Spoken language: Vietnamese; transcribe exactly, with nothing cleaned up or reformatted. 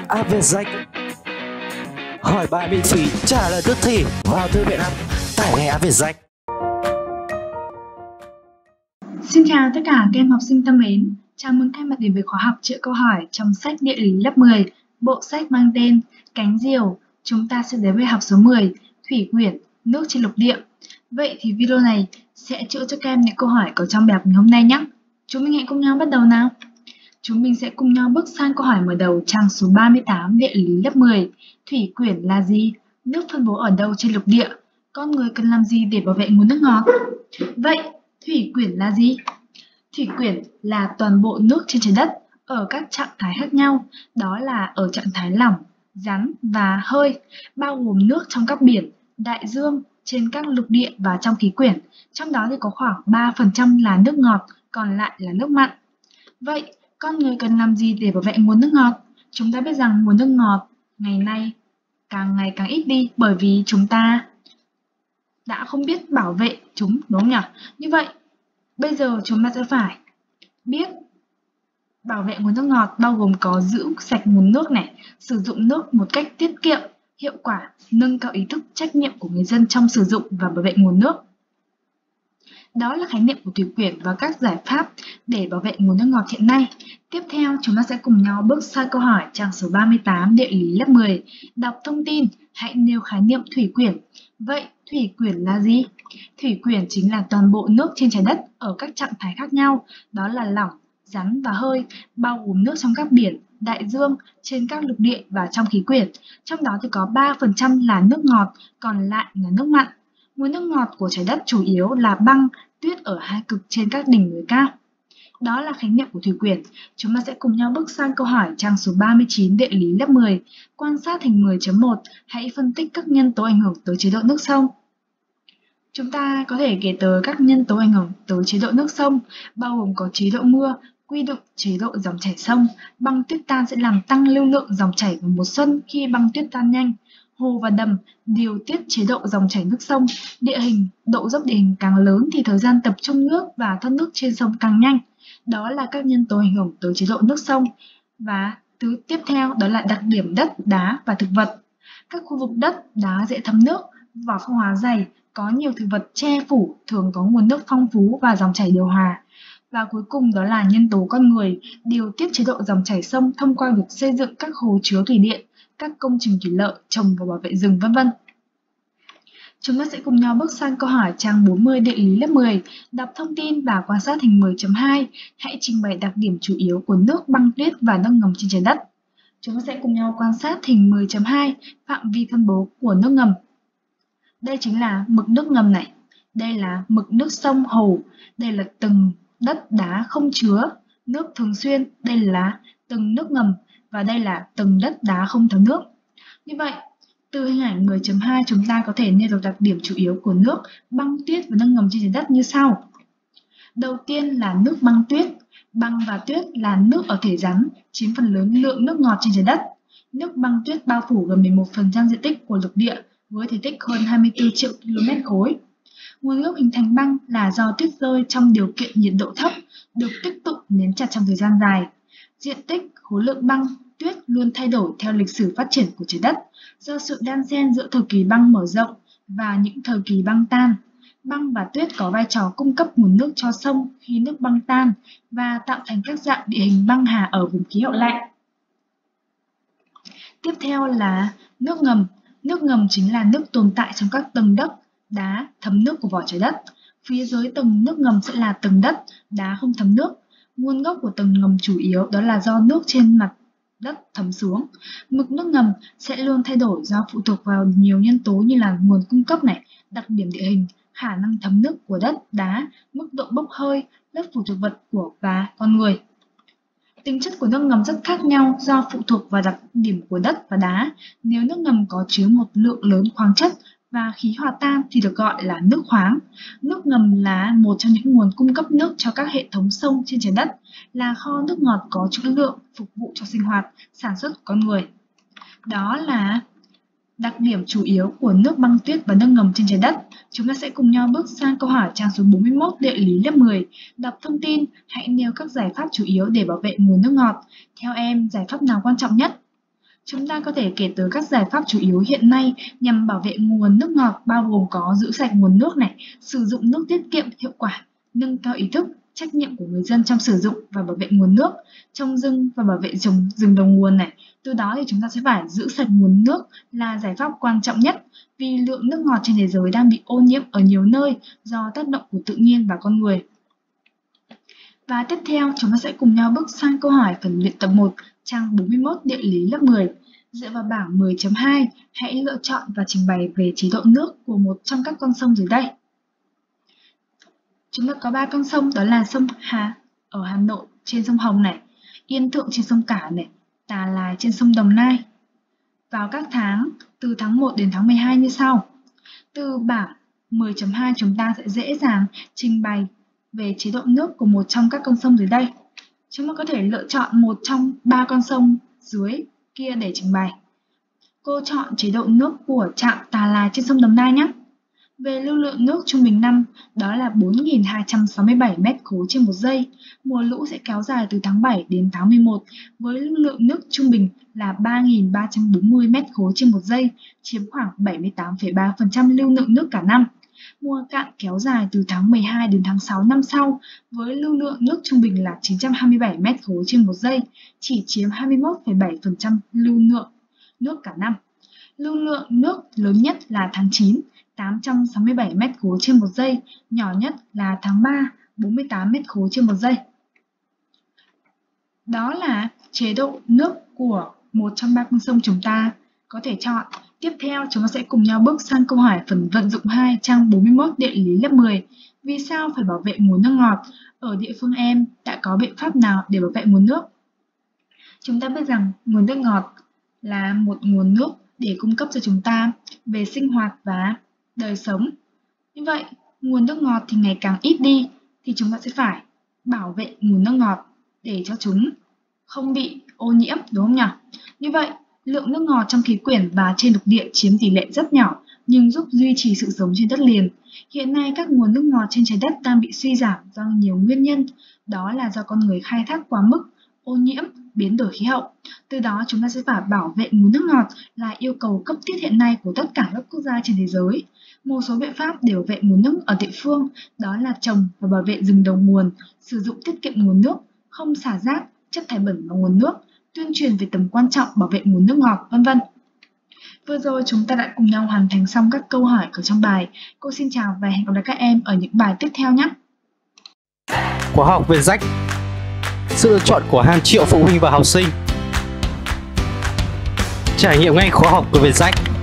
App Việt Danh. Hỏi bài miễn phí, trả lời tức thì. Vào thư viện app, tải ngay App Việt Danh. Xin chào tất cả các em học sinh thân mến. Chào mừng các em đã đến với khóa học chữa câu hỏi trong sách địa lý lớp mười, bộ sách mang tên Cánh Diều. Chúng ta sẽ đến với học số mười, Thủy Quyển, nước trên lục địa. Vậy thì video này sẽ chữa cho các em những câu hỏi có trong bài học ngày hôm nay nhé. Chúng mình hãy cùng nhau bắt đầu nào. Chúng mình sẽ cùng nhau bước sang câu hỏi mở đầu trang số ba mươi tám địa lý lớp mười. Thủy Quyển là gì? Nước phân bố ở đâu trên lục địa? Con người cần làm gì để bảo vệ nguồn nước ngọt? Vậy, Thủy Quyển là gì? Thủy quyển là toàn bộ nước trên trái đất ở các trạng thái khác nhau, đó là ở trạng thái lỏng, rắn và hơi, bao gồm nước trong các biển, đại dương, trên các lục địa và trong khí quyển. Trong đó thì có khoảng ba phần trăm là nước ngọt, còn lại là nước mặn. Vậy, con người cần làm gì để bảo vệ nguồn nước ngọt? Chúng ta biết rằng nguồn nước ngọt ngày nay càng ngày càng ít đi bởi vì chúng ta đã không biết bảo vệ chúng, đúng không nhỉ? Như vậy, bây giờ chúng ta sẽ phải biết bảo vệ nguồn nước ngọt bao gồm có giữ sạch nguồn nước này, sử dụng nước một cách tiết kiệm, hiệu quả, nâng cao ý thức trách nhiệm của người dân trong sử dụng và bảo vệ nguồn nước. Đó là khái niệm của Thủy Quyển và các giải pháp để bảo vệ nguồn nước ngọt hiện nay. Tiếp theo, chúng ta sẽ cùng nhau bước sang câu hỏi trang số ba mươi tám địa lý lớp mười. Đọc thông tin, hãy nêu khái niệm Thủy Quyển. Vậy, Thủy Quyển là gì? Thủy quyển chính là toàn bộ nước trên trái đất ở các trạng thái khác nhau, đó là lỏng, rắn và hơi, bao gồm nước trong các biển, đại dương, trên các lục địa và trong khí quyển. Trong đó thì có ba phần trăm là nước ngọt, còn lại là nước mặn. Nguồn nước ngọt của trái đất chủ yếu là băng, tuyết ở hai cực trên các đỉnh núi cao. Đó là khái niệm của Thủy Quyển. Chúng ta sẽ cùng nhau bước sang câu hỏi trang số ba mươi chín địa lý lớp mười. Quan sát hình mười chấm một, hãy phân tích các nhân tố ảnh hưởng tới chế độ nước sông. Chúng ta có thể kể tới các nhân tố ảnh hưởng tới chế độ nước sông, bao gồm có chế độ mưa, quy định chế độ dòng chảy sông. Băng tuyết tan sẽ làm tăng lưu lượng dòng chảy vào mùa xuân khi băng tuyết tan nhanh. Hồ và đầm điều tiết chế độ dòng chảy nước sông. Địa hình, độ dốc địa hình càng lớn thì thời gian tập trung nước và thoát nước trên sông càng nhanh. Đó là các nhân tố ảnh hưởng tới chế độ nước sông. Và thứ tiếp theo đó là đặc điểm đất, đá và thực vật. Các khu vực đất, đá dễ thấm nước, vỏ phong hóa dày, có nhiều thực vật che phủ, thường có nguồn nước phong phú và dòng chảy điều hòa. Và cuối cùng đó là nhân tố con người, điều tiết chế độ dòng chảy sông thông qua việc xây dựng các hồ chứa thủy điện, các công trình thủy lợi, trồng và bảo vệ rừng, vân vân. Chúng ta sẽ cùng nhau bước sang câu hỏi trang bốn mươi địa lý lớp mười. Đọc thông tin và quan sát hình mười chấm hai. Hãy trình bày đặc điểm chủ yếu của nước, băng tuyết và nước ngầm trên trái đất. Chúng ta sẽ cùng nhau quan sát hình mười chấm hai, phạm vi phân bố của nước ngầm. Đây chính là mực nước ngầm này, đây là mực nước sông, hồ, đây là tầng đất đá không chứa nước thường xuyên, đây là tầng nước ngầm và đây là tầng đất đá không thấm nước. Như vậy, từ hình ảnh mười chấm hai chúng ta có thể nêu được đặc điểm chủ yếu của nước, băng tuyết và nước ngầm trên trái đất như sau. Đầu tiên là nước băng tuyết. Băng và tuyết là nước ở thể rắn, chiếm phần lớn lượng nước ngọt trên trái đất. Nước băng tuyết bao phủ gần mười một phần trăm diện tích của lục địa, với thể tích hơn hai mươi tư triệu ki lô mét khối. Nguồn gốc hình thành băng là do tuyết rơi trong điều kiện nhiệt độ thấp, được tích tụ nén chặt trong thời gian dài. Diện tích, khối lượng băng, tuyết luôn thay đổi theo lịch sử phát triển của trái đất, do sự đan xen giữa thời kỳ băng mở rộng và những thời kỳ băng tan. Băng và tuyết có vai trò cung cấp nguồn nước cho sông khi nước băng tan và tạo thành các dạng địa hình băng hà ở vùng khí hậu lạnh. Tiếp theo là nước ngầm. Nước ngầm chính là nước tồn tại trong các tầng đất, đá, thấm nước của vỏ trái đất. Phía dưới tầng nước ngầm sẽ là tầng đất, đá không thấm nước. Nguồn gốc của tầng ngầm chủ yếu đó là do nước trên mặt đất thấm xuống. Mực nước ngầm sẽ luôn thay đổi do phụ thuộc vào nhiều nhân tố như là nguồn cung cấp này, đặc điểm địa hình, khả năng thấm nước của đất, đá, mức độ bốc hơi, lớp phủ thực vật của và con người. Tính chất của nước ngầm rất khác nhau do phụ thuộc vào đặc điểm của đất và đá. Nếu nước ngầm có chứa một lượng lớn khoáng chất và khí hòa tan thì được gọi là nước khoáng. Nước ngầm là một trong những nguồn cung cấp nước cho các hệ thống sông trên trái đất, là kho nước ngọt có trữ lượng phục vụ cho sinh hoạt, sản xuất của con người. Đó là đặc điểm chủ yếu của nước băng tuyết và nước ngầm trên trái đất. Chúng ta sẽ cùng nhau bước sang câu hỏi trang số bốn mươi mốt địa lý lớp mười. Đọc thông tin, hãy nêu các giải pháp chủ yếu để bảo vệ nguồn nước ngọt. Theo em, giải pháp nào quan trọng nhất? Chúng ta có thể kể tới các giải pháp chủ yếu hiện nay nhằm bảo vệ nguồn nước ngọt, bao gồm có giữ sạch nguồn nước này, sử dụng nước tiết kiệm hiệu quả, nâng cao ý thức, trách nhiệm của người dân trong sử dụng và bảo vệ nguồn nước, trồng rừng và bảo vệ trồng rừng đầu nguồn này. Từ đó thì chúng ta sẽ phải giữ sạch nguồn nước là giải pháp quan trọng nhất, vì lượng nước ngọt trên thế giới đang bị ô nhiễm ở nhiều nơi do tác động của tự nhiên và con người. Và tiếp theo, chúng ta sẽ cùng nhau bước sang câu hỏi phần luyện tập một, trang bốn mươi mốt địa lý lớp mười. Dựa vào bảng mười chấm hai, hãy lựa chọn và trình bày về chế độ nước của một trong các con sông dưới đây. Chúng ta có ba con sông, đó là sông Hà ở Hà Nội trên sông Hồng này, Yên Thượng trên sông Cả này, Tà Lài trên sông Đồng Nai. Vào các tháng từ tháng một đến tháng mười hai như sau. Từ bảng mười chấm hai chúng ta sẽ dễ dàng trình bày về chế độ nước của một trong các con sông dưới đây. Chúng ta có thể lựa chọn một trong ba con sông dưới kia để trình bày. Cô chọn chế độ nước của trạm Tà Lài trên sông Đồng Nai nhé. Về lưu lượng nước trung bình năm, đó là bốn nghìn hai trăm sáu mươi bảy mét khối trên một giây. Mùa lũ sẽ kéo dài từ tháng bảy đến tháng mười một với lưu lượng nước trung bình là ba nghìn ba trăm bốn mươi mét khối trên một giây, chiếm khoảng bảy mươi tám phẩy ba phần trăm lưu lượng nước cả năm. Mùa cạn kéo dài từ tháng mười hai đến tháng sáu năm sau với lưu lượng nước trung bình là chín trăm hai mươi bảy mét khối trên một giây, chỉ chiếm hai mươi mốt phẩy bảy phần trăm lưu lượng nước cả năm. Lưu lượng nước lớn nhất là tháng chín, tám trăm sáu mươi bảy mét khối trên một giây, nhỏ nhất là tháng ba, bốn mươi tám mét khối trên một giây. Đó là chế độ nước của một trong ba con sông chúng ta có thể chọn. Tiếp theo, chúng ta sẽ cùng nhau bước sang câu hỏi phần vận dụng hai, trang bốn mươi mốt địa lý lớp mười. Vì sao phải bảo vệ nguồn nước ngọt? Ở địa phương em đã có biện pháp nào để bảo vệ nguồn nước? Chúng ta biết rằng nguồn nước ngọt là một nguồn nước để cung cấp cho chúng ta về sinh hoạt và đời sống. Như vậy, nguồn nước ngọt thì ngày càng ít đi thì chúng ta sẽ phải bảo vệ nguồn nước ngọt để cho chúng không bị ô nhiễm, đúng không nhỉ? Như vậy, lượng nước ngọt trong khí quyển và trên lục địa chiếm tỷ lệ rất nhỏ nhưng giúp duy trì sự sống trên đất liền. Hiện nay các nguồn nước ngọt trên trái đất đang bị suy giảm do nhiều nguyên nhân, đó là do con người khai thác quá mức, ô nhiễm, biến đổi khí hậu. Từ đó chúng ta sẽ phải bảo vệ nguồn nước ngọt là yêu cầu cấp thiết hiện nay của tất cả các quốc gia trên thế giới. Một số biện pháp để bảo vệ nguồn nước ở địa phương đó là trồng và bảo vệ rừng đầu nguồn, sử dụng tiết kiệm nguồn nước, không xả rác, chất thải bẩn vào nguồn nước, tuyên truyền về tầm quan trọng bảo vệ nguồn nước ngọt, vân vân. Vừa rồi chúng ta đã cùng nhau hoàn thành xong các câu hỏi ở trong bài. Cô xin chào và hẹn gặp lại các em ở những bài tiếp theo nhé. Khóa học Vietjet, sự lựa chọn của hàng triệu phụ huynh và học sinh. Trải nghiệm ngay khóa học của Vietjet.